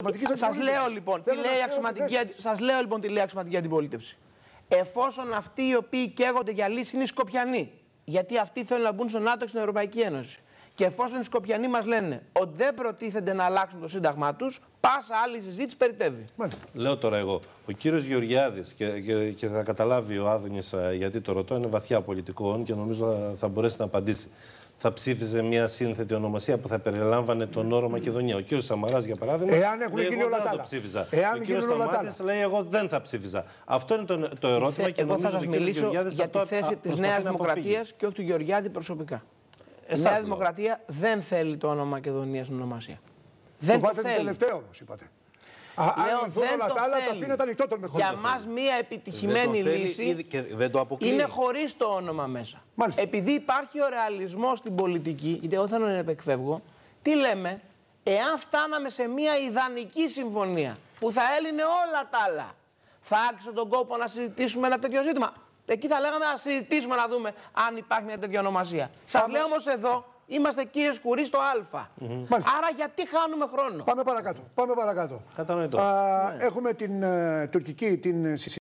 Σας λέω λοιπόν τι λέει η αξιωματική αντιπολίτευση. Εφόσον αυτοί οι οποίοι καίγονται για λύση είναι οι Σκοπιανοί, γιατί αυτοί θέλουν να μπουν στο ΝΑΤΟ και στην Ευρωπαϊκή Ένωση. Και εφόσον οι Σκοπιανοί μας λένε ότι δεν προτίθενται να αλλάξουν το σύνταγμά τους, πάσα άλλη συζήτηση περιτεύει. Λέω τώρα εγώ, ο κύριος Γεωργιάδης, και θα καταλάβει ο Άδωνης γιατί το ρωτώ, είναι βαθιά πολιτικών και νομίζω θα μπορέσει να απαντήσει. Θα ψήφιζε μια σύνθετη ονομασία που θα περιλάμβανε τον όρο Μακεδονία. Ο κύριος Σαμαράς, για παράδειγμα, λέει εγώ δεν θα το ψήφιζα. Ο κύριος Σταμάτης λέει εγώ δεν θα ψήφιζα. Αυτό είναι το ερώτημα και εγώ νομίζω θα σας ότι ο μιλήσω Γεωργιάδης για τη θέση της Νέας Δημοκρατίας και όχι του Γεωργιάδη προσωπικά. Η Νέα Δημοκρατία δεν θέλει το όνομα Μακεδονία στην ονομασία. Δεν το θέλει. Τελευταίο όμως είπατε. Λέω δεν το θέλει. Για μας μια επιτυχημένη λύση είναι χωρίς το όνομα μέσα. Μάλιστα. Επειδή υπάρχει ο ρεαλισμός στην πολιτική, γιατί εγώ θέλω να επεκφεύγω, τι λέμε, εάν φτάναμε σε μια ιδανική συμφωνία που θα έλυνε όλα τα άλλα, θα άξιζε τον κόπο να συζητήσουμε ένα τέτοιο ζήτημα. Εκεί θα λέγαμε να συζητήσουμε να δούμε αν υπάρχει μια τέτοια ονομασία. Σας λέω όμως εδώ, είμαστε κύριε Σκουρί στο Α. Άρα γιατί χάνουμε χρόνο. Πάμε παρακάτω. Κατανοητό. Έχουμε την τουρκική, την